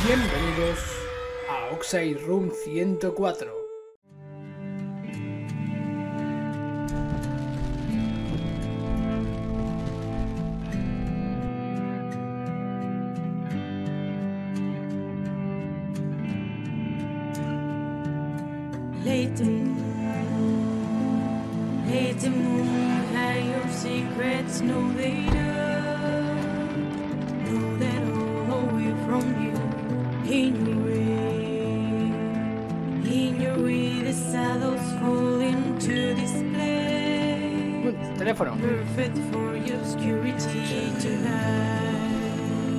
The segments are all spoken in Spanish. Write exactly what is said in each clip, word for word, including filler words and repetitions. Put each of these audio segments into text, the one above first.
Bienvenidos a Oxide Room ciento cuatro. Late moon, late moon, hide your secrets, no they don't know that all away from you. In your way, in your way, the shadows fall into display. Teléfono. Perfect for your obscurity tonight.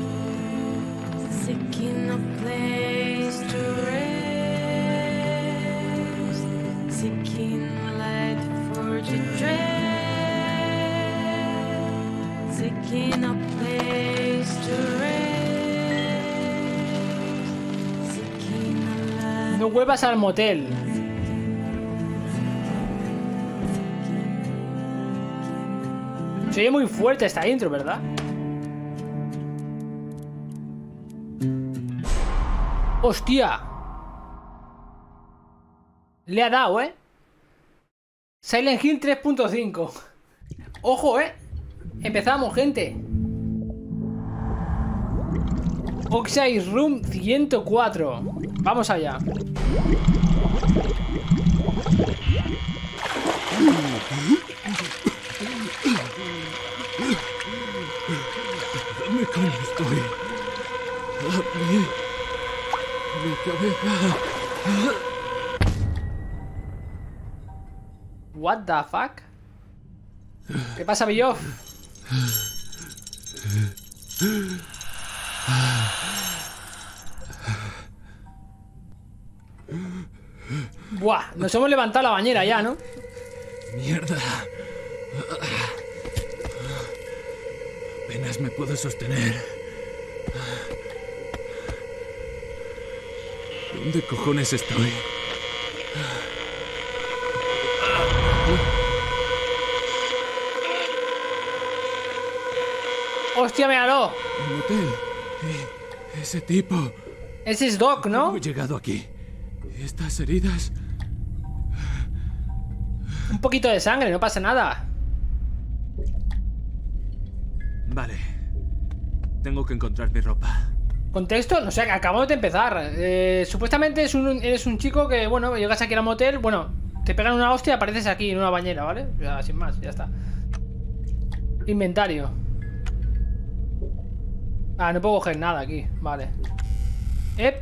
Seeking a place to rest, seeking light for the dread, seeking a place to rest, seeking a light. No vuelvas al motel. Se oye muy fuerte esta intro, ¿verdad? ¡Hostia! Le ha dado, ¿eh? Silent Hill tres punto cinco. ¡Ojo, eh! Empezamos, gente. Oxide Room ciento cuatro. Vamos allá. ¿Dónde coño estoy? Mi, mi cabeza. What the fuck? ¿Qué pasa, Billoff? Buah, nos hemos levantado la bañera ya, ¿no? Mierda. Apenas me puedo sostener. ¿Dónde cojones estoy? ¡Hostia, míralo! El hotel. E- ese tipo. Ese es Doc, ¿no? ¿Cómo he llegado aquí? Estas heridas. Un poquito de sangre, no pasa nada. Vale. Tengo que encontrar mi ropa. ¿Contexto? No sé, acabamos de empezar. Eh, supuestamente es un, eres un chico que, bueno, llegas aquí al motel, bueno, te pegan una hostia y apareces aquí en una bañera, ¿vale? Ya, sin más, ya está. Inventario. Ah, no puedo coger nada aquí, vale. Ep.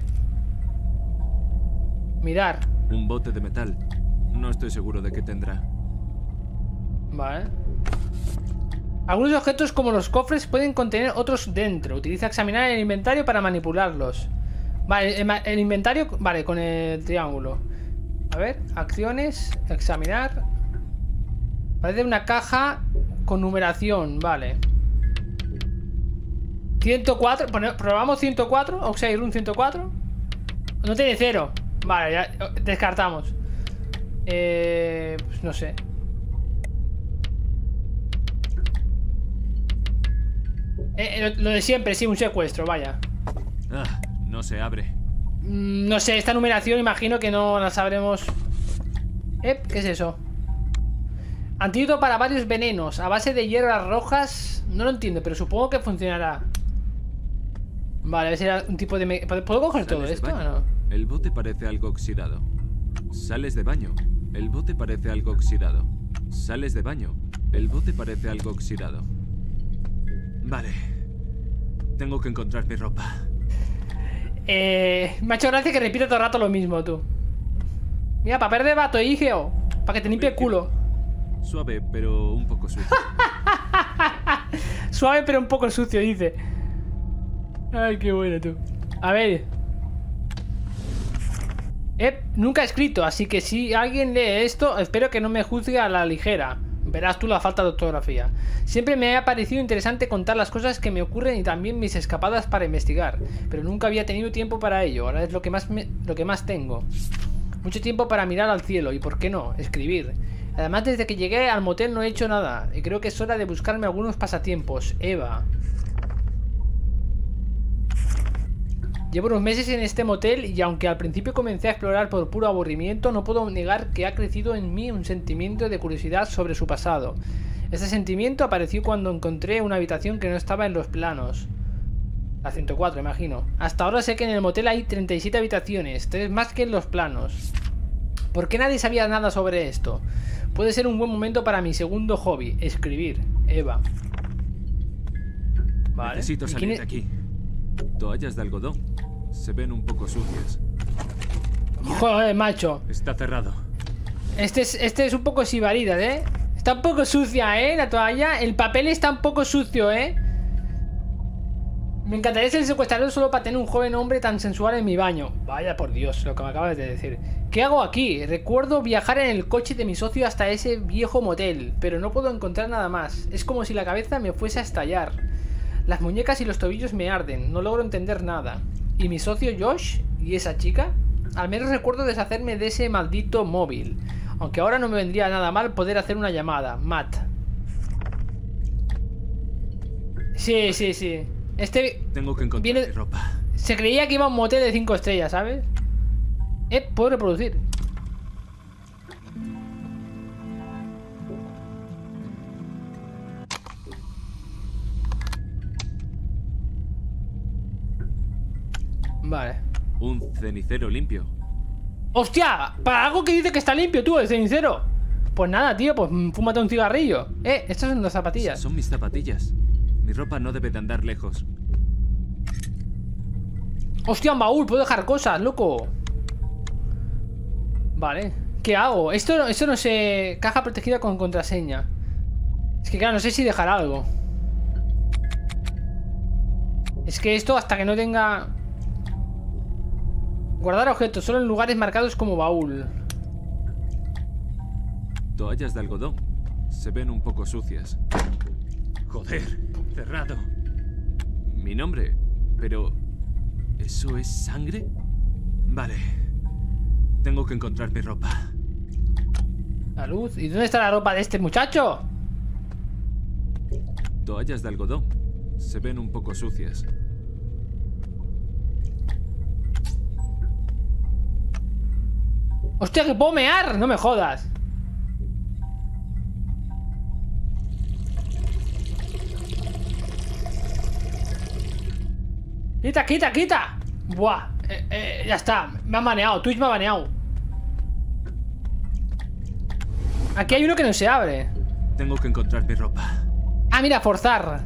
Mirar. Un bote de metal. No estoy seguro de qué tendrá. Vale. Algunos objetos como los cofres pueden contener otros dentro. Utiliza examinar el inventario para manipularlos. Vale, el, el inventario, vale, con el triángulo. A ver, acciones, examinar. Parece una caja con numeración, vale. ciento cuatro, probamos ciento cuatro, Oxide Room ciento cuatro. No tiene cero. Vale, ya descartamos. Eh, pues no sé. Eh, lo, lo de siempre, sí, un secuestro, vaya. Ah, no se abre. Mm, no sé, esta numeración imagino que no la sabremos. Eh, ¿qué es eso? Antídoto para varios venenos a base de hierbas rojas. No lo entiendo, pero supongo que funcionará. Vale, a ver si era un tipo de... Me... ¿Puedo coger todo esto o no? El bote parece algo oxidado. Sales de baño. El bote parece algo oxidado. Sales de baño. El bote parece algo oxidado. Vale. Tengo que encontrar mi ropa. Eh... Me ha hecho gracia que repita todo el rato lo mismo, tú. Mira, papel de vato, hijeo. Para que te limpie el culo. Suave, pero un poco sucio. Suave, pero un poco sucio, dice. Ay, qué bueno, tú. A ver. Eh, nunca he escrito, así que si alguien lee esto, espero que no me juzgue a la ligera. Verás tú la falta de ortografía. Siempre me ha parecido interesante contar las cosas que me ocurren y también mis escapadas para investigar, pero nunca había tenido tiempo para ello. Ahora es lo que más, me, lo que más tengo. Mucho tiempo para mirar al cielo y, ¿por qué no?, escribir. Además, desde que llegué al motel no he hecho nada y creo que es hora de buscarme algunos pasatiempos. Eva. Llevo unos meses en este motel y aunque al principio comencé a explorar por puro aburrimiento, no puedo negar que ha crecido en mí un sentimiento de curiosidad sobre su pasado. Este sentimiento apareció cuando encontré una habitación que no estaba en los planos. La ciento cuatro, imagino. Hasta ahora sé que en el motel hay treinta y siete habitaciones, tres más que en los planos. ¿Por qué nadie sabía nada sobre esto? Puede ser un buen momento para mi segundo hobby, escribir. Eva. Vale. Necesito salir es? de aquí. Toallas de algodón. Se ven un poco sucias. Joder, macho. Está cerrado. Este es, este es un poco sibarida, ¿eh? Está un poco sucia, ¿eh? La toalla. El papel está un poco sucio, ¿eh? Me encantaría ser el secuestrador solo para tener un joven hombre tan sensual en mi baño. Vaya por Dios, lo que me acabas de decir. ¿Qué hago aquí? Recuerdo viajar en el coche de mi socio hasta ese viejo motel, pero no puedo encontrar nada más. Es como si la cabeza me fuese a estallar. Las muñecas y los tobillos me arden, no logro entender nada. ¿Y mi socio Josh? ¿Y esa chica? Al menos recuerdo deshacerme de ese maldito móvil. Aunque ahora no me vendría nada mal poder hacer una llamada. Matt. Sí, sí, sí. Este... Tengo que encontrar viene... mi ropa. Se creía que iba a un motel de cinco estrellas, ¿sabes? Eh, puedo reproducir. Vale. Un cenicero limpio. ¡Hostia! Para algo que dice que está limpio, tú, el cenicero. Pues nada, tío, pues fúmate un cigarrillo. Eh, estas son las zapatillas. Son mis zapatillas. Mi ropa no debe de andar lejos. ¡Hostia, un baúl! Puedo dejar cosas, loco. Vale. ¿Qué hago? Esto, esto no se... Caja protegida con contraseña. Es que claro, no sé si dejar algo. Es que esto hasta que no tenga... Guardar objetos solo en lugares marcados como baúl. Toallas de algodón. Se ven un poco sucias. Joder, cerrado. Mi nombre. Pero... ¿eso es sangre? Vale. Tengo que encontrar mi ropa. La luz. ¿Y dónde está la ropa de este muchacho? Toallas de algodón. Se ven un poco sucias. ¡Hostia, que puedo mear! No me jodas. ¡Quita, quita, quita! Buah, eh, eh, ya está. Me ha baneado, Twitch me ha baneado. Aquí hay uno que no se abre. Tengo que encontrar mi ropa. Ah, mira, forzar.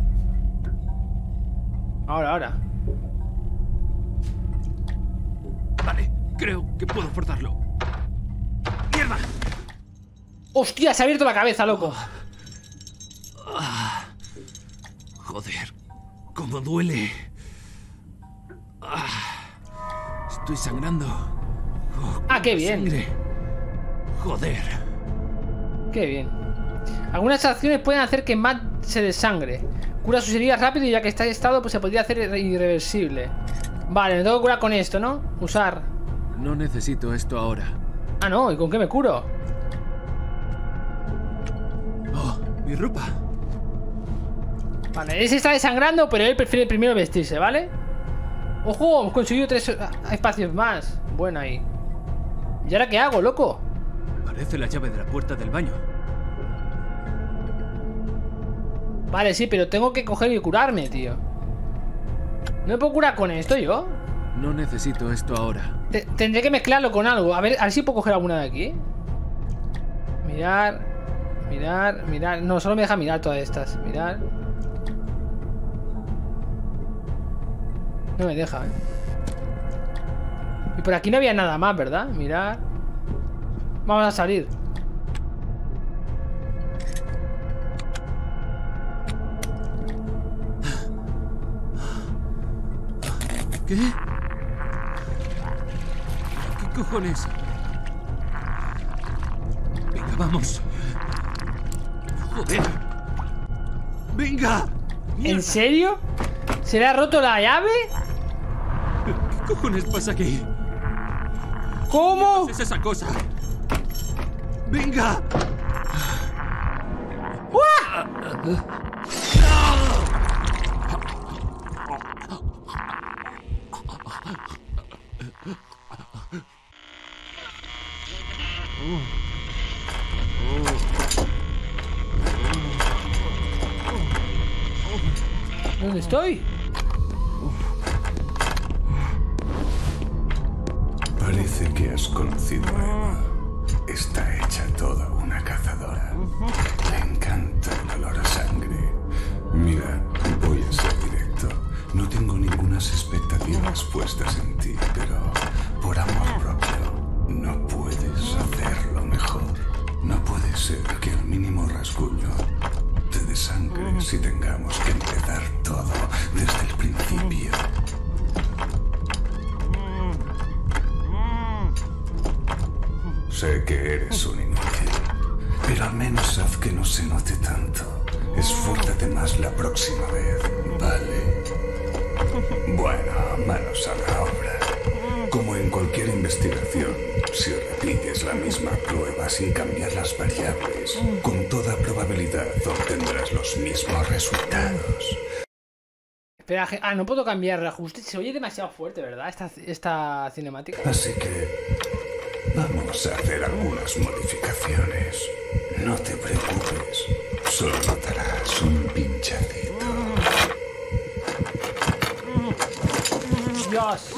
Ahora, ahora. Vale, creo que puedo forzarlo. ¡Mierda! ¡Hostia, se ha abierto la cabeza, loco! Ah, joder, cómo duele. Ah, estoy sangrando. Oh, Ah, qué bien. Sangre. Joder. Qué bien. Algunas acciones pueden hacer que Matt se desangre. Cura sus heridas rápido y ya que está en estado, pues se podría hacer irre- irreversible. Vale, me tengo que curar con esto, ¿no? Usar. No necesito esto ahora. Ah, no, ¿y con qué me curo? Oh, mi ropa. Vale, ese está desangrando, pero él prefiere primero vestirse, ¿vale? ¡Ojo! Hemos conseguido tres ah, espacios más. Bueno ahí. ¿Y ahora qué hago, loco? Parece la llave de la puerta del baño. Vale, sí, pero tengo que coger y curarme, tío. ¿No me puedo curar con esto yo? No necesito esto ahora. Te- tendré que mezclarlo con algo. A ver, a ver si puedo coger alguna de aquí. Mirar. Mirar, mirar. No, solo me deja mirar todas estas. Mirar. No me deja, eh. Y por aquí no había nada más, ¿verdad? Mirar. Vamos a salir. ¿Qué? ¿Qué cojones? Venga, vamos. Joder. Venga. ¿En Mierda. serio? ¿Se le ha roto la llave? ¿Qué cojones pasa aquí? ¿Cómo? ¿Qué es esa cosa? Venga. ¿Dónde estoy? Parece que has conocido a Eva. Está hecha toda una cazadora. Le encanta el olor a sangre. Mira, voy a ser directo. No tengo ningunas expectativas puestas en ti, pero por amor propio no puedes hacerlo mejor. No puede ser que al mínimo rasguño te desangres y tengamos que empezar todo desde el principio. Sé que eres un inútil, pero al menos haz que no se note tanto. Esfuérzate más la próxima vez, ¿vale? Bueno, manos a la obra. Como en cualquier investigación, si repites la misma prueba sin cambiar las variables, con toda probabilidad obtendrás los mismos resultados. Espera, ah, no puedo cambiar el ajuste. Se oye demasiado fuerte, ¿verdad? Esta, esta cinemática. Así que vamos a hacer algunas modificaciones. No te preocupes, solo notarás un pinchacito. Dios.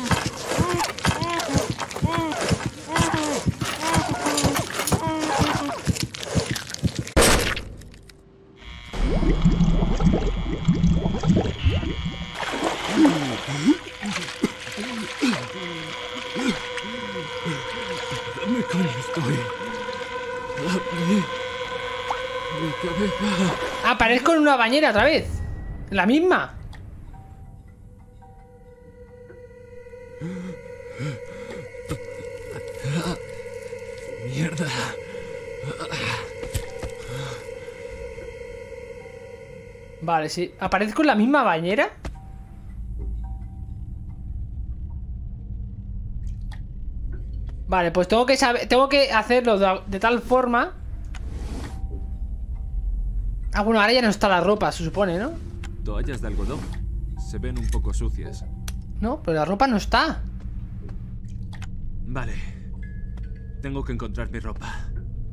¿Dónde coño estoy? Mi, mi cabeza. Aparezco en una bañera otra vez. La misma. Mierda. Vale, sí. ¿Aparezco en la misma bañera? Vale, pues tengo que saber, tengo que hacerlo de, de tal forma. Ah, bueno, ahora ya no está la ropa, se supone, ¿no? Toallas de algodón. Se ven un poco sucias. No, pero la ropa no está. Vale. Tengo que encontrar mi ropa.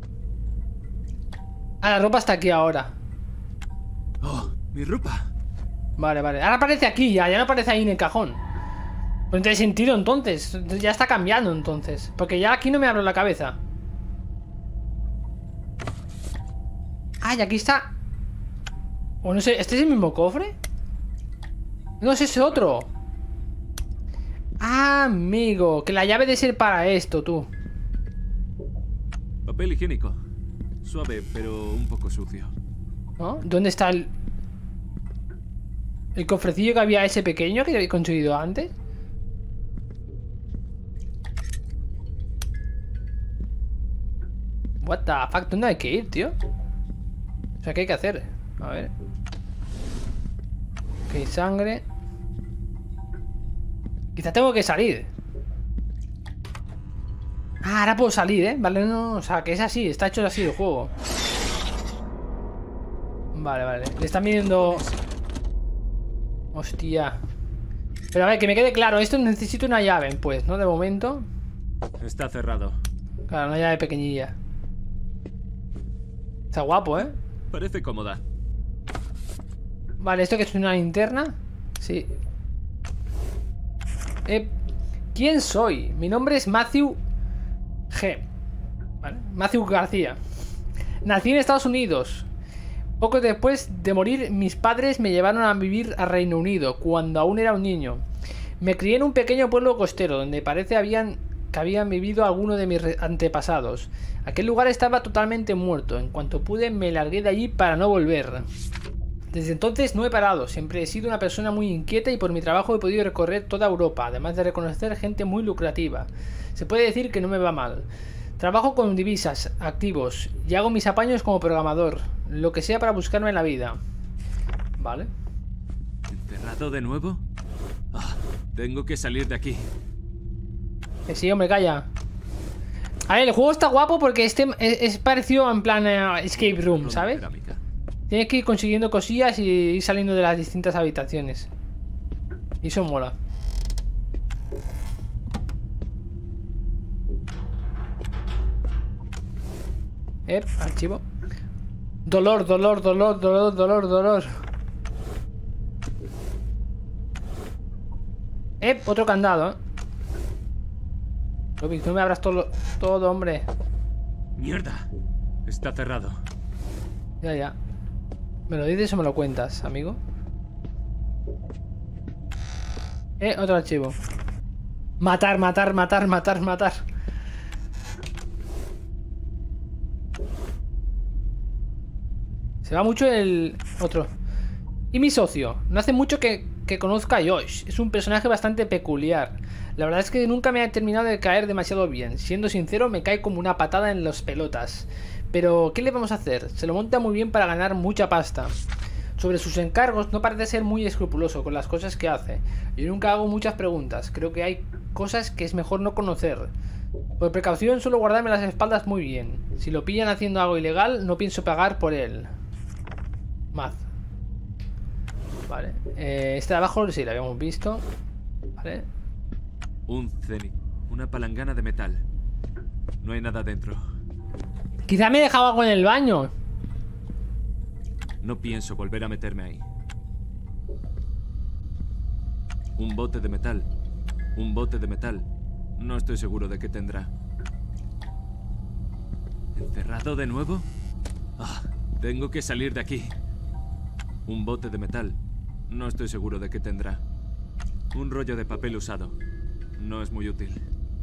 Ah, la ropa está aquí ahora. Oh, mi ropa. Vale, vale. Ahora aparece aquí ya, ya no aparece ahí en el cajón. Pues no tiene sentido entonces. Ya está cambiando entonces. Porque ya aquí no me abro la cabeza. Ah, y aquí está. O no sé, ¿este es el mismo cofre? No, es ese otro. Ah, amigo, que la llave debe ser para esto, tú. Papel higiénico. Suave, pero un poco sucio. ¿No? ¿Dónde está el... el cofrecillo que había ese pequeño que había conseguido antes? What the fuck, ¿dónde hay que ir, tío? O sea, ¿qué hay que hacer? A ver. Ok, sangre. Quizá tengo que salir. Ah, ahora puedo salir, ¿eh? Vale, no, o sea, que es así, está hecho así el juego. Vale, vale. Le están midiendo... Hostia. Pero a ver, que me quede claro, esto necesito una llave, pues, ¿no? De momento. Está cerrado. Claro, una llave pequeñilla. Está guapo, ¿eh? Parece cómoda. Vale, ¿esto que es una linterna? Sí. Eh, ¿quién soy? Mi nombre es Matthew G. Vale, Matthew García. Nací en Estados Unidos. Poco después de morir, mis padres me llevaron a vivir a Reino Unido, cuando aún era un niño. Me crié en un pequeño pueblo costero, donde parece habían, que habían vivido algunos de mis antepasados. Aquel lugar estaba totalmente muerto. En cuanto pude, me largué de allí para no volver. Desde entonces no he parado. Siempre he sido una persona muy inquieta y por mi trabajo he podido recorrer toda Europa, además de reconocer gente muy lucrativa. Se puede decir que no me va mal. Trabajo con divisas, activos, y hago mis apaños como programador. Lo que sea para buscarme en la vida. Vale. ¿Encerrado de nuevo? Ah, tengo que salir de aquí. Que sí, hombre, calla. A ver, el juego está guapo porque este es, es parecido en plan uh, escape room, ¿sabes? Cerámica. Tienes que ir consiguiendo cosillas y ir saliendo de las distintas habitaciones. Y eso mola. Eh, archivo. Dolor, dolor, dolor, dolor, dolor, dolor. Eh, otro candado, ¿eh? Robin, no me abras todo, todo, hombre. ¡Mierda! Está cerrado. Ya, ya. ¿Me lo dices o me lo cuentas, amigo? Eh, otro archivo. Matar, matar, matar, matar, matar. Se va mucho el otro. Y mi socio. No hace mucho que, que conozca a Josh. Es un personaje bastante peculiar. La verdad es que nunca me ha terminado de caer demasiado bien. Siendo sincero, me cae como una patada en las pelotas. Pero, ¿qué le vamos a hacer? Se lo monta muy bien para ganar mucha pasta. Sobre sus encargos, no parece ser muy escrupuloso con las cosas que hace. Yo nunca hago muchas preguntas. Creo que hay cosas que es mejor no conocer. Por precaución, suelo guardarme las espaldas muy bien. Si lo pillan haciendo algo ilegal, no pienso pagar por él. Maz. Vale. Eh, este de abajo sí lo habíamos visto. Vale. Un cenit. Una palangana de metal. No hay nada dentro. Quizá me he dejado algo en el baño. No pienso volver a meterme ahí. Un bote de metal. Un bote de metal. No estoy seguro de qué tendrá. ¿Encerrado de nuevo? Ah, tengo que salir de aquí. Un bote de metal. No estoy seguro de qué tendrá. Un rollo de papel usado. No es muy útil.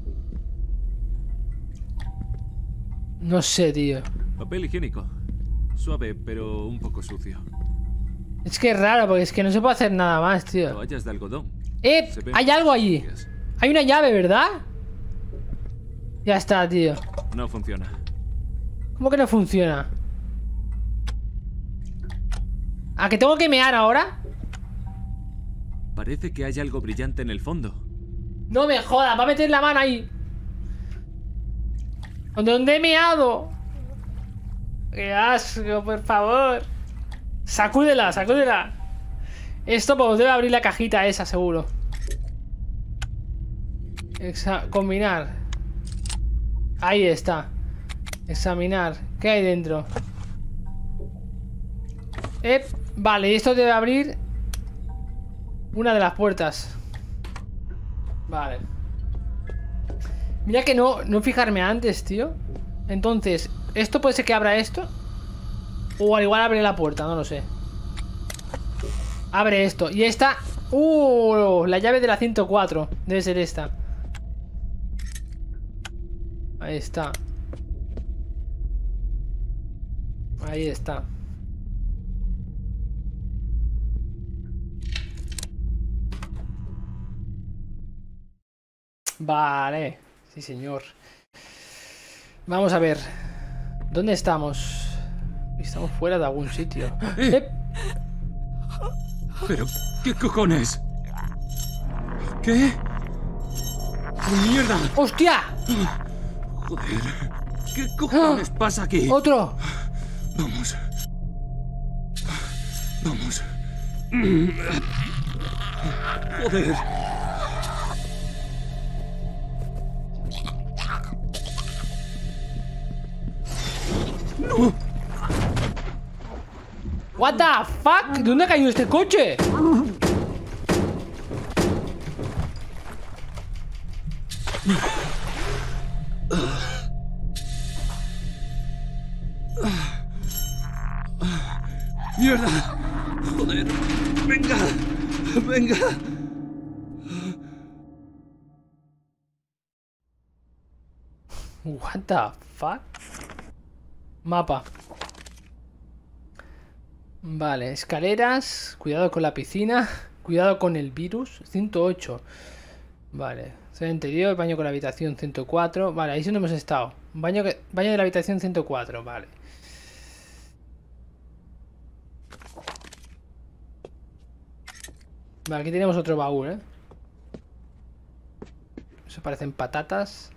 No sé, tío. Papel higiénico. Suave, pero un poco sucio. Es que es raro, porque es que no se puede hacer nada más, tío. Toallas de algodón. ¡Eh! Se ven Hay algo allí. sucias. Hay una llave, ¿verdad? Ya está, tío. No funciona. ¿Cómo que no funciona? ¿A que tengo que mear ahora? Parece que hay algo brillante en el fondo. No me jodas, va a meter la mano ahí. ¿Dónde he meado? ¡Qué asco, por favor! Sacúdela, sacúdela. Esto pues debe abrir la cajita esa, seguro. Exa- combinar. Ahí está. Examinar. ¿Qué hay dentro? Eh, vale, y esto debe abrir una de las puertas. Vale. Mira que no, no fijarme antes, tío. Entonces, ¿esto puede ser que abra esto? O al igual abre la puerta, no lo sé. Abre esto. Y esta... ¡Uh! La llave de la ciento cuatro. Debe ser esta. Ahí está. Ahí está. Vale. Sí, señor. Vamos a ver. ¿Dónde estamos? Estamos fuera de algún sitio. ¡Eh! ¿Pero qué cojones? ¿Qué? ¡Mierda! ¡Hostia! Joder. ¿Qué cojones pasa aquí? ¡Otro! Vamos. Vamos. Joder. No. What the fuck? ¿De dónde ha caído este coche? ¡Mierda! ¡Joder! ¡Venga! ¡Venga! What the fuck? Mapa. Vale, escaleras. Cuidado con la piscina. Cuidado con el virus. ciento ocho. Vale. Sala interior, baño con la habitación ciento cuatro. Vale, ahí sí no hemos estado. Baño, que, baño de la habitación ciento cuatro. Vale. Vale, aquí tenemos otro baúl, ¿eh? Eso parecen patatas.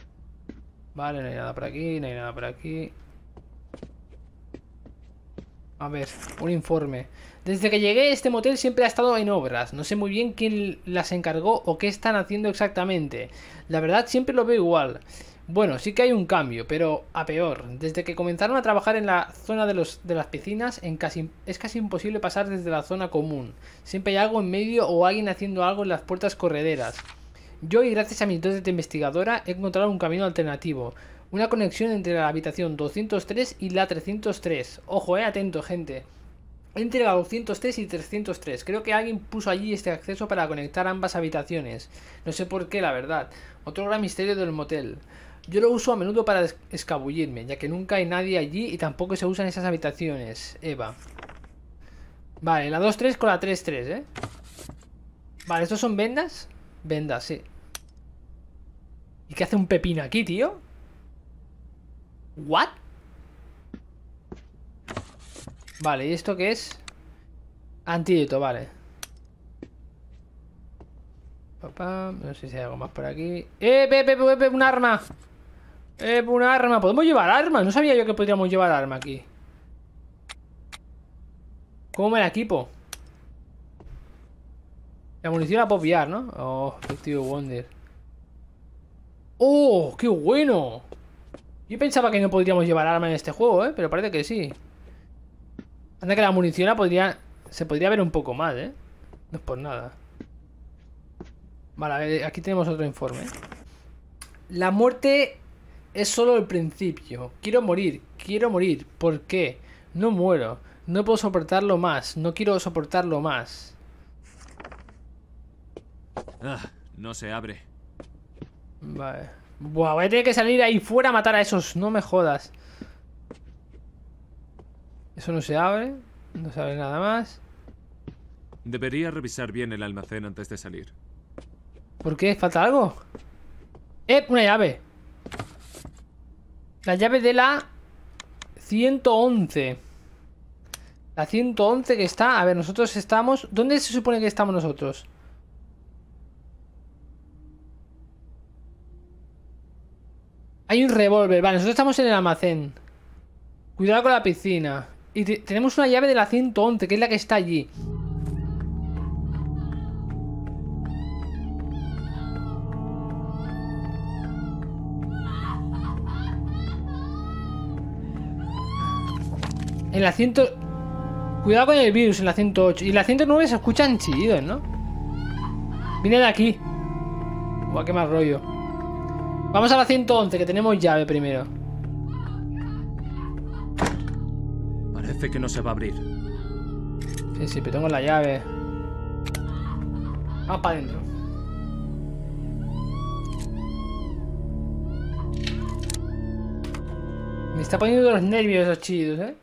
Vale, no hay nada por aquí, no hay nada por aquí. A ver, un informe. Desde que llegué, este motel siempre ha estado en obras. No sé muy bien quién las encargó o qué están haciendo exactamente. La verdad, siempre lo veo igual. Bueno, sí que hay un cambio, pero a peor. Desde que comenzaron a trabajar en la zona de, los, de las piscinas, en casi, es casi imposible pasar desde la zona común. Siempre hay algo en medio o alguien haciendo algo en las puertas correderas. Yo, y gracias a mis dotes de investigadora, he encontrado un camino alternativo. Una conexión entre la habitación doscientos tres y la trescientos tres. Ojo, eh, atento, gente. Entre la doscientos tres y trescientos tres. Creo que alguien puso allí este acceso para conectar ambas habitaciones. No sé por qué, la verdad. Otro gran misterio del motel. Yo lo uso a menudo para escabullirme, ya que nunca hay nadie allí y tampoco se usan esas habitaciones. Eva. Vale, la dos tres con la tres tres, ¿eh? Vale, ¿estos son vendas? Vendas, sí. ¿Y qué hace un pepino aquí, tío? ¿What? Vale, ¿y esto qué es? Antídoto, vale. Papá, no sé si hay algo más por aquí. ¡Eh, pe, pe, pe, pe, un arma! ¡Eh, un arma! ¿Podemos llevar arma? No sabía yo que podríamos llevar arma aquí. ¿Cómo me la equipo? La munición la puedo pillar, ¿no? Oh, efectivo Wonder. ¡Oh, qué bueno! Yo pensaba que no podríamos llevar arma en este juego, ¿eh? Pero parece que sí. Anda que la munición la podría... Se podría ver un poco más, ¿eh? No es por nada. Vale, a ver, aquí tenemos otro informe. La muerte es solo el principio. Quiero morir, quiero morir. ¿Por qué? No muero. No puedo soportarlo más. No quiero soportarlo más. Ah, no se abre. Vale. Buah, voy a tener que salir ahí fuera a matar a esos. No me jodas. Eso no se abre. No se abre nada más. Debería revisar bien el almacén antes de salir. ¿Por qué? ¿Falta algo? ¡Eh! Una llave. La llave de la ciento once. La ciento once que está... A ver, nosotros estamos... ¿Dónde se supone que estamos nosotros? Hay un revólver. Vale, nosotros estamos en el almacén. Cuidado con la piscina. Y te tenemos una llave de la ciento once, que es la que está allí. En la cien... Cuidado con el virus en la ciento ocho. Y en la ciento nueve se escuchan chillidos, ¿no? Viene de aquí. Buah, qué mal rollo. Vamos a la ciento once, que tenemos llave primero. Parece que no se va a abrir. Sí, sí, pero tengo la llave. Vamos para adentro. Me está poniendo los nervios esos chillidos, ¿eh?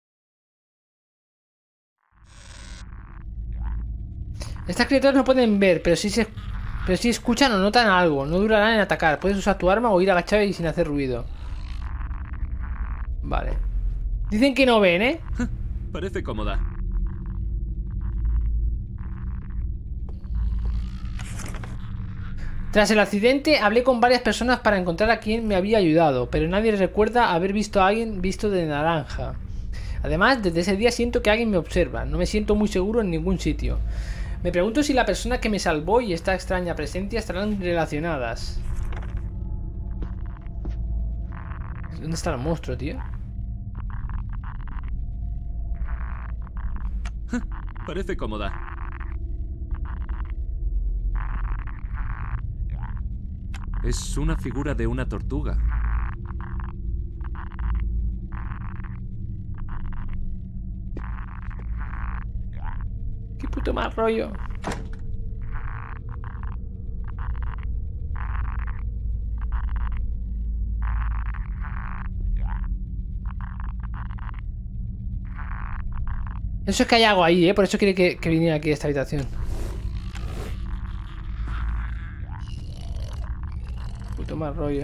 Estas criaturas no pueden ver, pero si se, pero si escuchan o notan algo. No durarán en atacar. Puedes usar tu arma o ir agachado y sin hacer ruido. Vale. Dicen que no ven, ¿eh? Parece cómoda. Tras el accidente, hablé con varias personas para encontrar a quien me había ayudado, pero nadie recuerda haber visto a alguien visto de naranja. Además, desde ese día siento que alguien me observa. No me siento muy seguro en ningún sitio. Me pregunto si la persona que me salvó y esta extraña presencia estarán relacionadas. ¿Dónde está el monstruo, tío? Parece cómoda. Es una figura de una tortuga. Qué puto mal rollo. Eso es que hay algo ahí, ¿eh? Por eso quiere que, que viniera aquí a esta habitación. Puto mal rollo.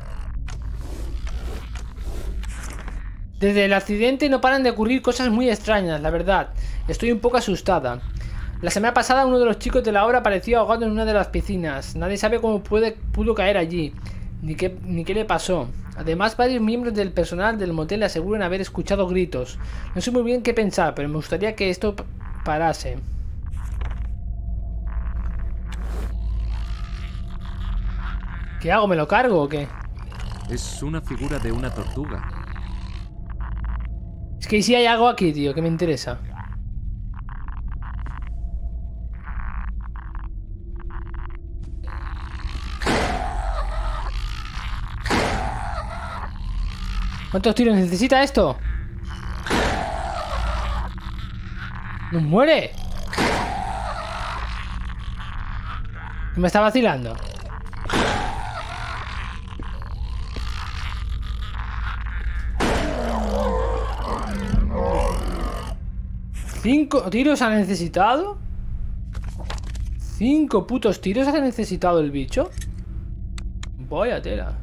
Desde el accidente no paran de ocurrir cosas muy extrañas, la verdad. Estoy un poco asustada. La semana pasada uno de los chicos de la obra apareció ahogado en una de las piscinas. Nadie sabe cómo puede, pudo caer allí, ni qué, ni qué le pasó. Además, varios miembros del personal del motel aseguran haber escuchado gritos. No sé muy bien qué pensar, pero me gustaría que esto parase. ¿Qué hago? ¿Me lo cargo o qué? Es una figura de una tortuga. Es que si hay algo aquí, tío, que me interesa. ¿Cuántos tiros necesita esto? ¡No muere! ¿Me está vacilando? ¿Cinco tiros ha necesitado? ¿Cinco putos tiros ha necesitado el bicho? Vaya tela.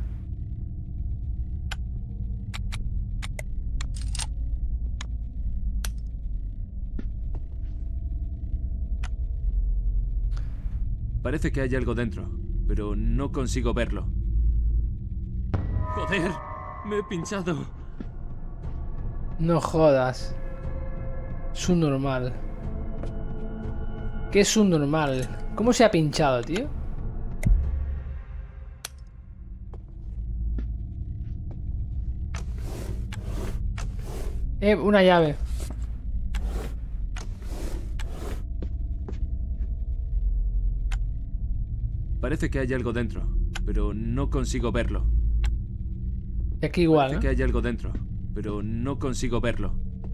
Parece que hay algo dentro, pero no consigo verlo. Joder, me he pinchado. No jodas. Es un normal. ¿Qué es un normal? ¿Cómo se ha pinchado, tío? Eh, una llave. Parece que hay algo dentro, pero no consigo verlo. Y aquí igual, Parece ¿no? que hay algo dentro, pero no consigo verlo.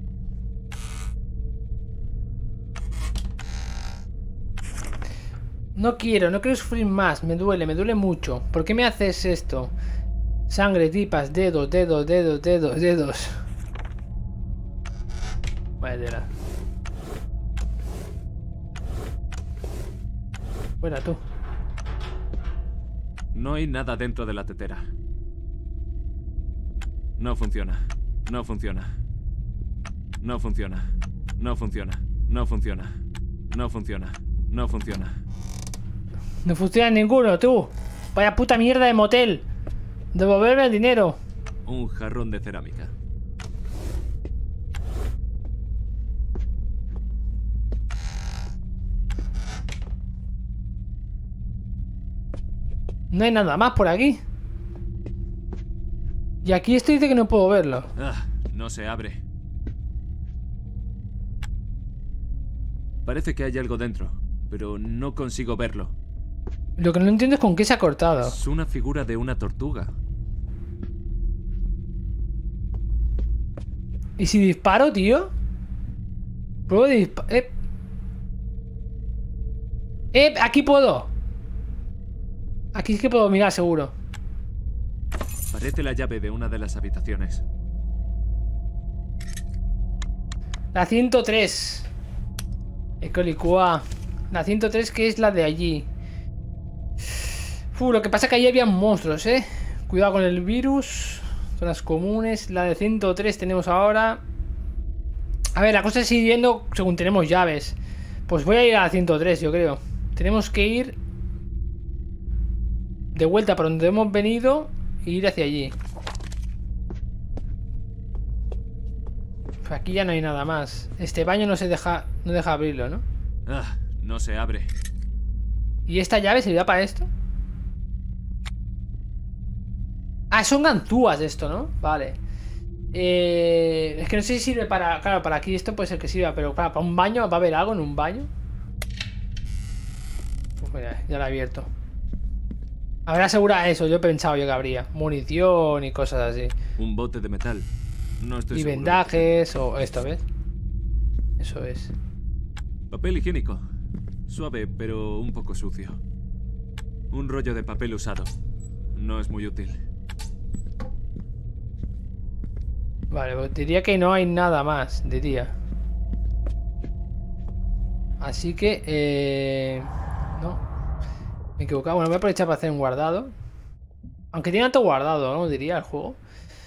No quiero, no quiero sufrir más. Me duele, me duele mucho. ¿Por qué me haces esto? Sangre, tripas, dedos, dedos, dedos, dedos, dedos. Vaya tela. Fuera tú. No hay nada dentro de la tetera. No funciona. No funciona. No funciona. No funciona. No funciona. No funciona. No funciona. No funciona ninguno, tú. Vaya puta mierda de motel. Devolverme el dinero. Un jarrón de cerámica. No hay nada más por aquí. Y aquí esto dice que no puedo verlo. Ah, no se abre. Parece que hay algo dentro, pero no consigo verlo. Lo que no entiendo es con qué se ha cortado. Es una figura de una tortuga. ¿Y si disparo, tío? Pruebo de disparar. Eh. eh, aquí puedo. Aquí es que puedo mirar, seguro. Parece la llave de una de las habitaciones. La ciento tres. Ecolicua. La ciento tres, que es la de allí. Uf, lo que pasa es que ahí había monstruos, eh. Cuidado con el virus. Zonas comunes. La de ciento tres tenemos ahora. A ver, la cosa es ir yendo según tenemos llaves. Pues voy a ir a la ciento tres, yo creo. Tenemos que ir de vuelta por donde hemos venido e ir hacia allí. Pues aquí ya no hay nada más. Este baño no se deja, no deja abrirlo, ¿no? Ah, no se abre. ¿Y esta llave servirá para esto? Ah, son ganzúas esto, ¿no? Vale. Eh, es que no sé si sirve para... Claro, para aquí esto puede ser que sirva, pero para, para un baño, ¿va a haber algo en un baño? Pues mira, ya lo he abierto. Habrá asegurado eso, yo he pensado yo que habría munición y cosas así. Un bote de metal. No estoy Y seguro. vendajes o esto, ¿ves? Eso es. Papel higiénico. Suave, pero un poco sucio. Un rollo de papel usado. No es muy útil. Vale, pues diría que no hay nada más, diría. Así que, eh... no. Me he equivocado. Bueno, voy a aprovechar para hacer un guardado. Aunque tiene tanto guardado, ¿no? Diría el juego.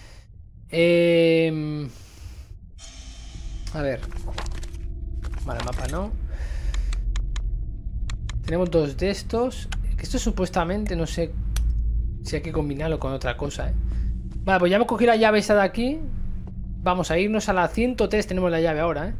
Eh... A ver. Vale, mapa no. Tenemos dos de estos. Que esto supuestamente, no sé si hay que combinarlo con otra cosa, ¿eh? Vale, pues ya hemos cogido la llave esa de aquí. Vamos a irnos a la ciento tres. Tenemos la llave ahora, ¿eh?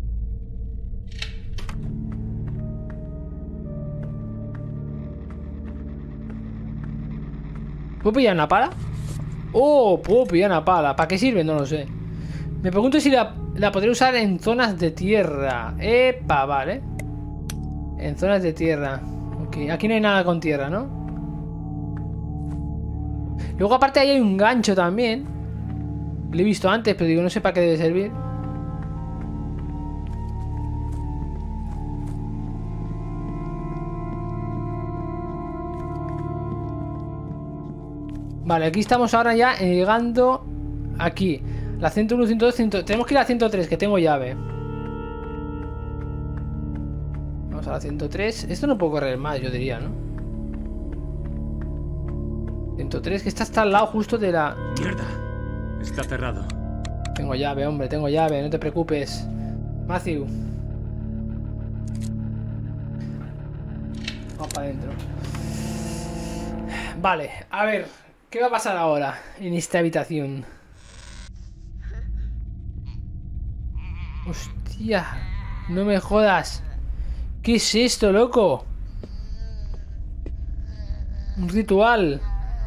¿Puedo pillar una pala? Oh, puedo pillar una pala. ¿Para qué sirve? No lo sé. Me pregunto si la, la podré usar en zonas de tierra. Epa, vale. En zonas de tierra. Ok, aquí no hay nada con tierra, ¿no? Luego aparte ahí hay un gancho también. Lo he visto antes, pero digo, no sé para qué debe servir. Vale, aquí estamos ahora ya llegando aquí. La ciento uno, ciento dos, cien... Tenemos que ir a la ciento tres, que tengo llave. Vamos a la ciento tres. Esto no puedo correr más, yo diría, ¿no? ciento tres, que está hasta al lado justo de la... ¡Mierda! Está cerrado. Tengo llave, hombre, tengo llave, no te preocupes. Matthew. Vamos para adentro. Vale, a ver, ¿qué va a pasar ahora en esta habitación? Hostia, no me jodas. ¿Qué es esto, loco? Un ritual.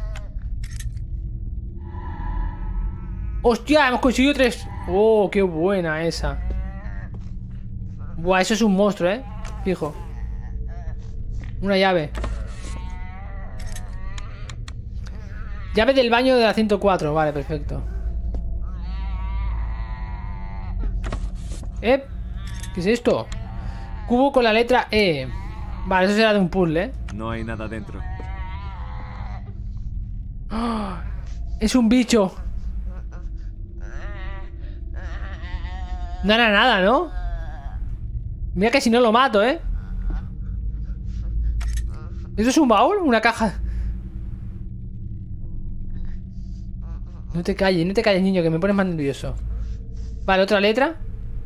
¡Hostia! Hemos conseguido tres. ¡Oh, qué buena esa! Buah, eso es un monstruo, ¿eh? Fijo. Una llave. Llave del baño de la ciento cuatro. Vale, perfecto. ¿Eh? ¿Qué es esto? Cubo con la letra E. Vale, eso será de un puzzle, ¿eh? No hay nada dentro. ¡Oh! Es un bicho. No era nada, ¿no? Mira que si no lo mato, ¿eh? ¿Esto es un baúl? ¿Una caja? No te calles, no te calles, niño, que me pones más nervioso. Vale, otra letra.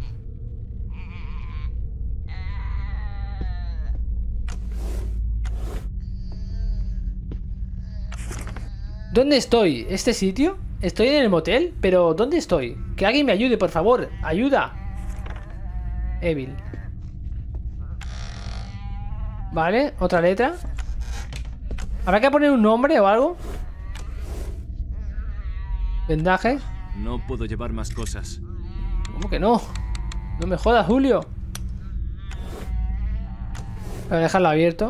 ¿Dónde estoy? ¿Este sitio? Estoy en el motel, pero ¿dónde estoy? Que alguien me ayude, por favor. ¡Ayuda! Evil. Vale, otra letra. ¿Habrá que poner un nombre o algo? Vendaje. No puedo llevar más cosas. ¿Cómo que no? No me jodas, Julio. Voy a dejarlo abierto.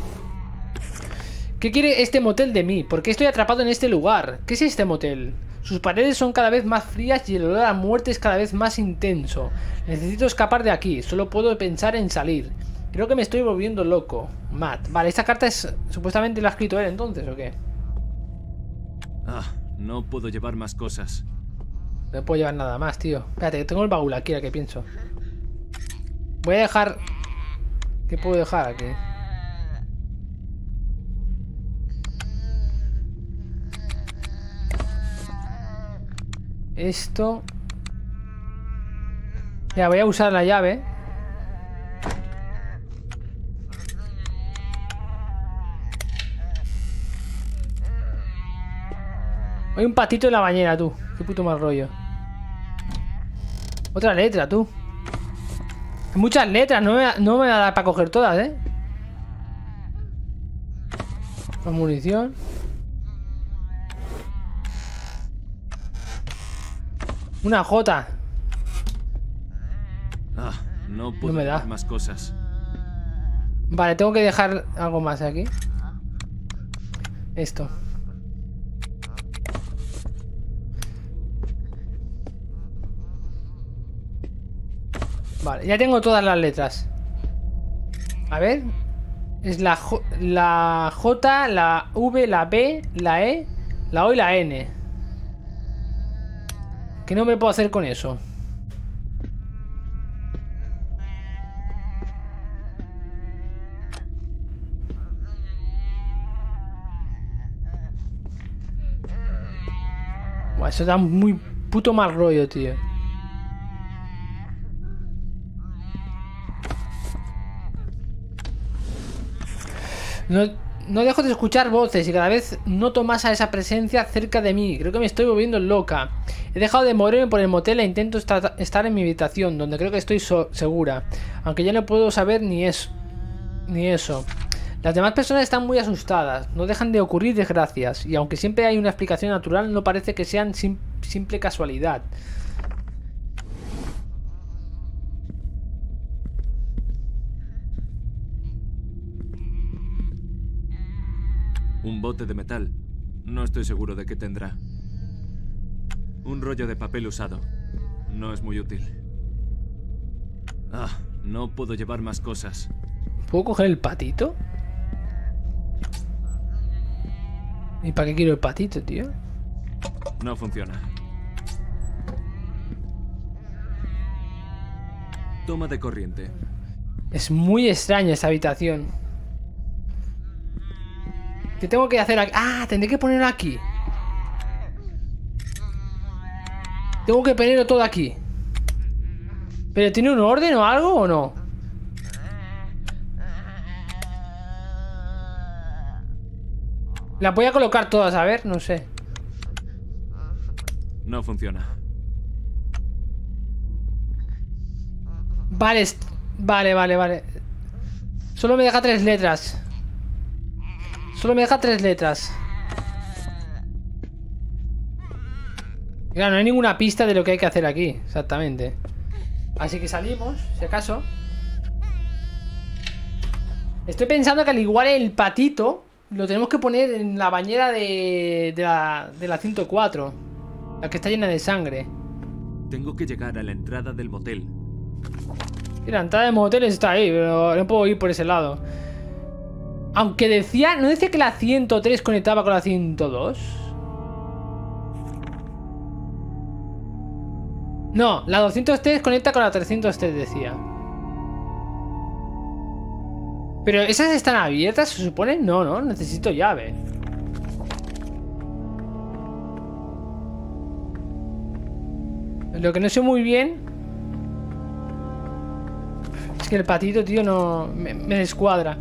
¿Qué quiere este motel de mí? ¿Por qué estoy atrapado en este lugar? ¿Qué es este motel? Sus paredes son cada vez más frías y el olor a muerte es cada vez más intenso. Necesito escapar de aquí. Solo puedo pensar en salir. Creo que me estoy volviendo loco. Matt. Vale, esta carta es... Supuestamente la ha escrito él entonces, ¿o qué? Ah, no puedo llevar más cosas. No puedo llevar nada más, tío. Espérate, que tengo el baúl aquí, a que pienso. Voy a dejar... ¿Qué puedo dejar aquí? Esto... Ya, voy a usar la llave. Hay un patito en la bañera, tú. Qué puto mal rollo. Otra letra, tú. Hay muchas letras, no me, no me va a dar para coger todas, ¿eh? Con munición. Una J. Ah, no puedo No me da. llevar más cosas. Vale, tengo que dejar algo más aquí. Esto. Vale, ya tengo todas las letras. A ver. Es la J, la J, la V, la B, la E, la O y la N. ¿Qué no me puedo hacer con eso? Buah, eso da muy puto mal rollo, tío. No, No dejo de escuchar voces y cada vez noto más a esa presencia cerca de mí. Creo que me estoy volviendo loca. He dejado de moverme por el motel e intento estar, estar en mi habitación, donde creo que estoy so segura. Aunque ya no puedo saber ni eso. Ni eso. Las demás personas están muy asustadas. No dejan de ocurrir desgracias. Y aunque siempre hay una explicación natural, no parece que sean sim simple casualidad. Un bote de metal. No estoy seguro de qué tendrá. Un rollo de papel usado. No es muy útil. Ah, no puedo llevar más cosas. ¿Puedo coger el patito? ¿Y para qué quiero el patito, tío? No funciona. Toma de corriente. Es muy extraña esta habitación. ¿Qué tengo que hacer aquí? Ah, tendré que ponerlo aquí. Tengo que ponerlo todo aquí. ¿Pero tiene un orden o algo o no? Las voy a colocar todas, a ver, no sé. No funciona. Vale, vale, vale, vale. Solo me deja tres letras. Solo me deja tres letras. Claro, no hay ninguna pista de lo que hay que hacer aquí. Exactamente. Así que salimos, si acaso. Estoy pensando que al igual el patito lo tenemos que poner en la bañera de, de, la, de la ciento cuatro. La que está llena de sangre. Tengo que llegar a la entrada del motel. Y la entrada del motel está ahí, pero no puedo ir por ese lado. Aunque decía... ¿No decía que la ciento tres conectaba con la ciento dos? No, la doscientos tres conecta con la trescientos tres, decía. ¿Pero esas están abiertas, se supone? No, no, necesito llave. Lo que no sé muy bien es que el patito, tío, no... Me, me descuadra.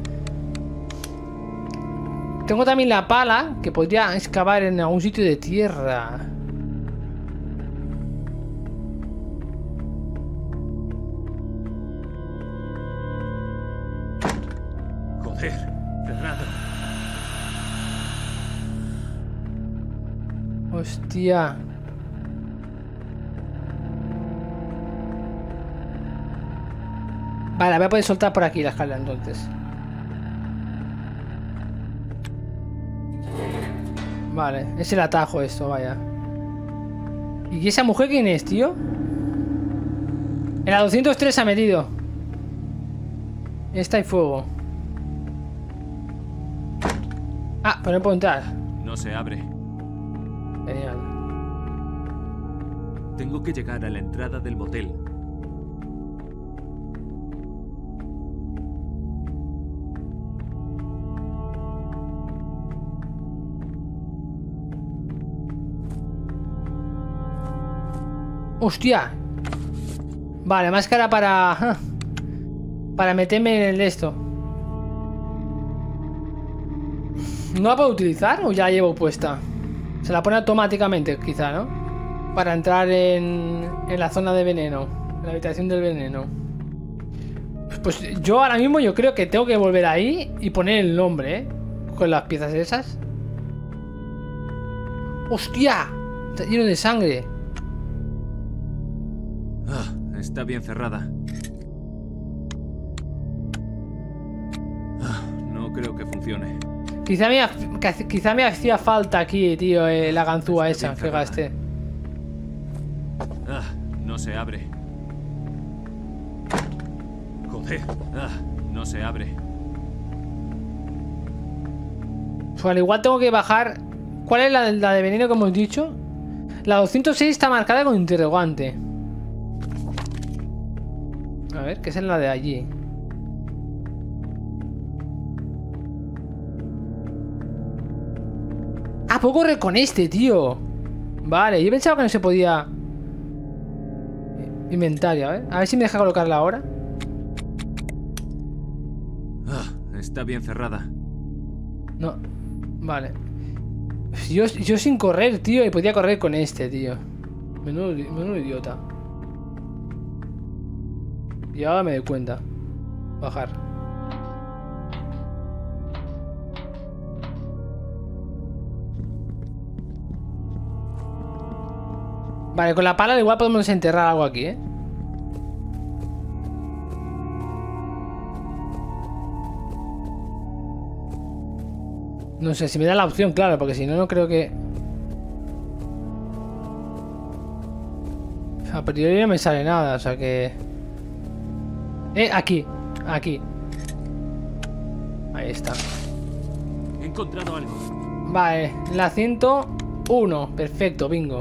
Tengo también la pala, que podría excavar en algún sitio de tierra. Joder, cerrado. Hostia. Vale, voy a poder soltar por aquí la escalera entonces. Vale, es el atajo esto, vaya. ¿Y esa mujer quién es, tío? En la doscientos tres se ha metido. Esta hay fuego. Ah, pero no puedo entrar. No se abre. Genial. Tengo que llegar a la entrada del motel. ¡Hostia! Vale, máscara para... Para meterme en el de esto. ¿No la puedo utilizar o ya la llevo puesta? Se la pone automáticamente, quizá, ¿no? Para entrar en, en la zona de veneno. En la habitación del veneno. Pues yo ahora mismo yo creo que tengo que volver ahí y poner el nombre, ¿eh? Con las piezas esas. ¡Hostia! Está lleno de sangre. Ah, está bien cerrada. Ah, no creo que funcione. Quizá me, quizá me hacía falta aquí, tío, eh, la ganzúa esa que gasté. Ah, no se abre. Joder. Ah, no se abre. Pues al igual tengo que bajar. ¿Cuál es la, la de veneno que hemos dicho? La doscientos seis está marcada con interrogante. A ver, ¿qué es la de allí? Ah, puedo correr con este, tío. Vale, yo pensaba que no se podía. Inventario, a ver. A ver si me deja colocarla ahora. Ah, está bien cerrada. No. Vale. Yo, yo sin correr, tío. Y podía correr con este, tío. Menudo, menudo idiota. Y ahora me doy cuenta. Bajar. Vale, con la pala igual podemos enterrar algo aquí, ¿eh? No sé, si me da la opción, claro, porque si no, no creo que... A priori no me sale nada, o sea que... Eh, aquí, aquí. Ahí está. He encontrado algo. Vale, la ciento uno, perfecto, bingo.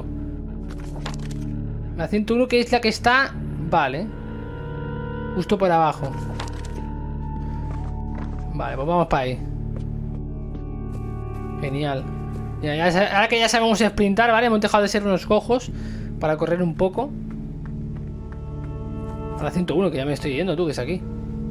La ciento uno que es la que está... Vale. Justo por abajo. Vale, pues vamos para ahí. Genial. Ya, ya, ahora que ya sabemos sprintar, ¿vale? Hemos dejado de ser unos cojos para correr un poco. A la ciento uno, que ya me estoy yendo, tú, que es aquí.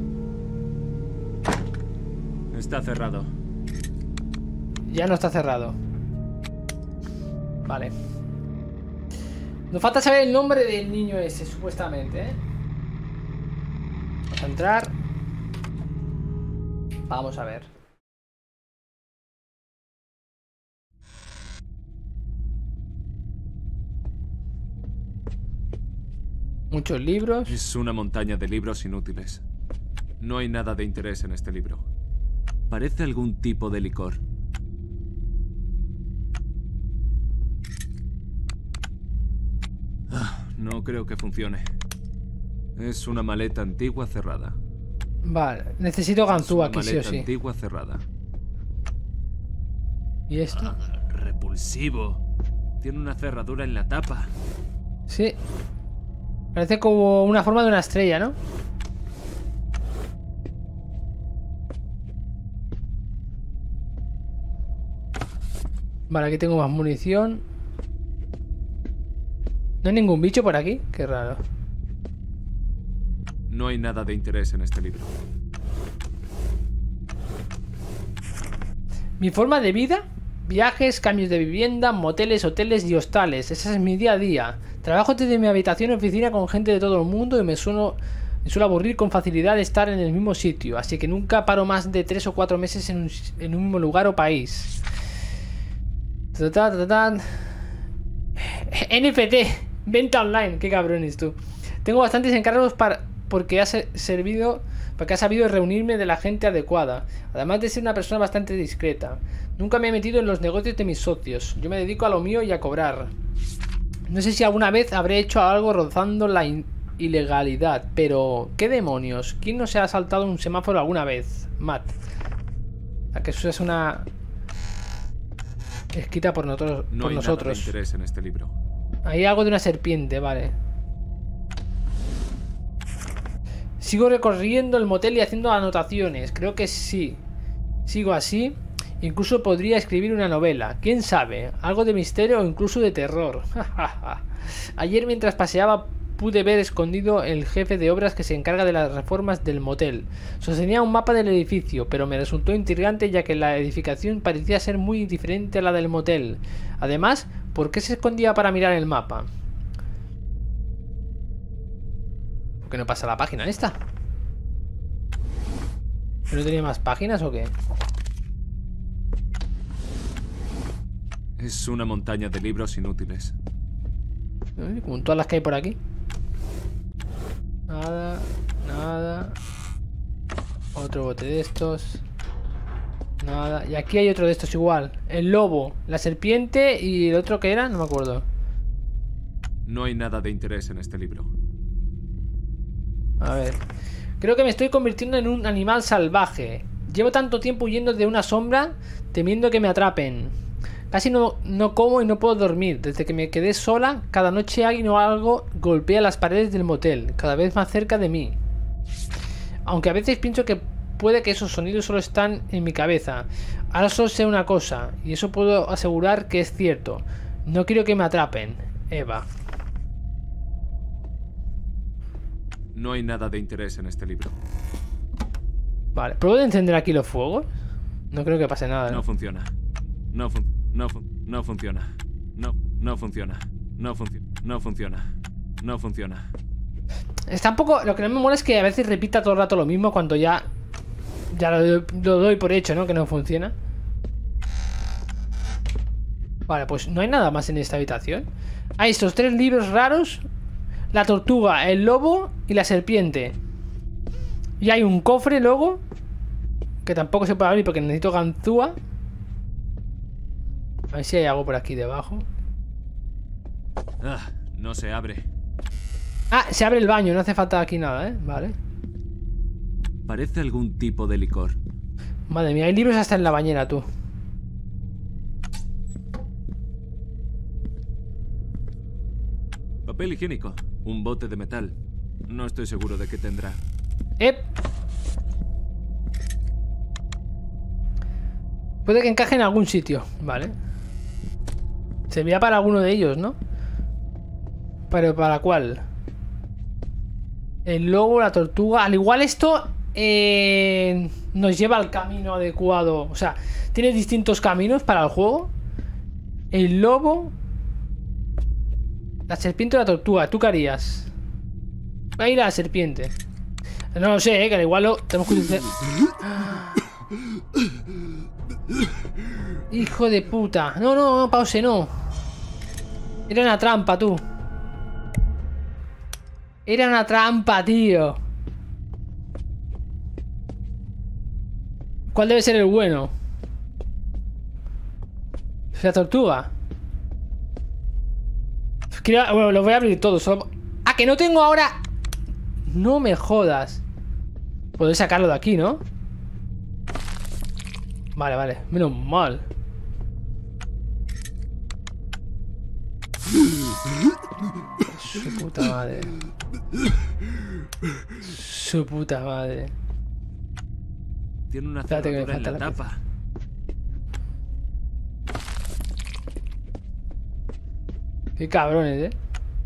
Está cerrado. Ya no está cerrado. Vale. Nos falta saber el nombre del niño ese, supuestamente, ¿eh? Vamos a entrar. Vamos a ver. Muchos libros. Es una montaña de libros inútiles. No hay nada de interés en este libro. Parece algún tipo de licor. Ah, no creo que funcione. Es una maleta antigua cerrada. Vale, necesito ganzúa aquí, sí o Maleta sí. antigua cerrada. ¿Y esto? Ah, repulsivo. Tiene una cerradura en la tapa. Sí. Parece como una forma de una estrella, ¿no? Vale, aquí tengo más munición. ¿No hay ningún bicho por aquí? Qué raro. No hay nada de interés en este libro. Mi forma de vida: viajes, cambios de vivienda, moteles, hoteles y hostales. Ese es mi día a día. Trabajo desde mi habitación y oficina con gente de todo el mundo y me suelo, me suelo aburrir con facilidad de estar en el mismo sitio. Así que nunca paro más de tres o cuatro meses en un, en un mismo lugar o país. Ta, ta, ta, ta. N F T, venta online, qué cabrones tú. Tengo bastantes encargos para, porque ha servido, porque ha sabido reunirme de la gente adecuada, además de ser una persona bastante discreta. Nunca me he metido en los negocios de mis socios. Yo me dedico a lo mío y a cobrar. No sé si alguna vez habré hecho algo rozando la ilegalidad, pero ¿qué demonios? ¿Quién no se ha saltado un semáforo alguna vez? Matt. A que eso es una escrita por, nosotros, No por hay nosotros. nada de interés en este libro. Hay algo de una serpiente, vale. Sigo recorriendo el motel y haciendo anotaciones. Creo que sí. Sigo así. Incluso podría escribir una novela. ¿Quién sabe? Algo de misterio o incluso de terror. Ayer mientras paseaba pude ver escondido el jefe de obras que se encarga de las reformas del motel. Sostenía un mapa del edificio, pero me resultó intrigante ya que la edificación parecía ser muy diferente a la del motel. Además, ¿por qué se escondía para mirar el mapa? ¿Por qué no pasa la página esta? ¿No tenía más páginas o qué? Es una montaña de libros inútiles. ¿Eh? Como todas las que hay por aquí. Nada, nada. Otro bote de estos. Nada. Y aquí hay otro de estos igual. El lobo, la serpiente y el otro que era, no me acuerdo. No hay nada de interés en este libro. A ver. Creo que me estoy convirtiendo en un animal salvaje. Llevo tanto tiempo huyendo de una sombra, temiendo que me atrapen. Casi no, no como y no puedo dormir. Desde que me quedé sola, cada noche alguien o algo golpea las paredes del motel, cada vez más cerca de mí. Aunque a veces pienso que puede que esos sonidos solo están en mi cabeza. Ahora solo sé una cosa, y eso puedo asegurar que es cierto. No quiero que me atrapen. Eva. No hay nada de interés en este libro. Vale, ¿puedo encender aquí los fuegos? No creo que pase nada, No ¿no? funciona. No fun no fun no funciona. No, no funciona. No funciona. No funciona. No funciona. Está un poco... Lo que no me mola es que a veces repita todo el rato lo mismo cuando ya... Ya lo, lo doy por hecho, ¿no? Que no funciona. Vale, pues no hay nada más en esta habitación. Hay estos tres libros raros. La tortuga, el lobo y la serpiente. Y hay un cofre luego, que tampoco se puede abrir porque necesito ganzúa. A ver si hay algo por aquí debajo. Ah, no se abre. Ah, se abre el baño, no hace falta aquí nada, ¿eh? Vale. Parece algún tipo de licor. Madre mía, hay libros hasta en la bañera, tú. Papel higiénico. Un bote de metal. No estoy seguro de qué tendrá. ¡Ep! Puede que encaje en algún sitio, vale. Servirá para alguno de ellos, ¿no? Pero ¿para cuál? El lobo, la tortuga. Al igual esto eh, nos lleva al camino adecuado. O sea, tiene distintos caminos para el juego. El lobo, la serpiente o la tortuga. ¿Tú qué harías? Va a ir a la serpiente. No lo sé, eh, que al igual lo tenemos que utilizar. Hijo de puta. No, no, no, pause, no. Era una trampa, tú. Era una trampa, tío. ¿Cuál debe ser el bueno? La tortuga. Quiero... Bueno, los voy a abrir todos. Solo... Ah, que no tengo ahora. No me jodas. Puedo sacarlo de aquí, ¿no? Vale, vale. Menos mal. Su puta madre. Su puta madre. Tiene una Espérate que me cerradura en falta la la tapa. Qué cabrones, eh.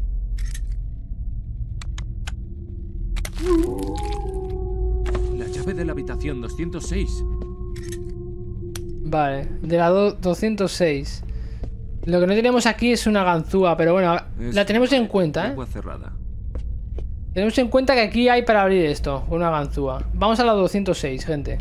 La llave de la habitación doscientos seis. Vale, de la do- doscientos seis. Lo que no tenemos aquí es una ganzúa, pero bueno, Es la tenemos en cuenta, ¿eh? agua cerrada. Tenemos en cuenta que aquí hay para abrir esto, una ganzúa. Vamos a la doscientos seis, gente.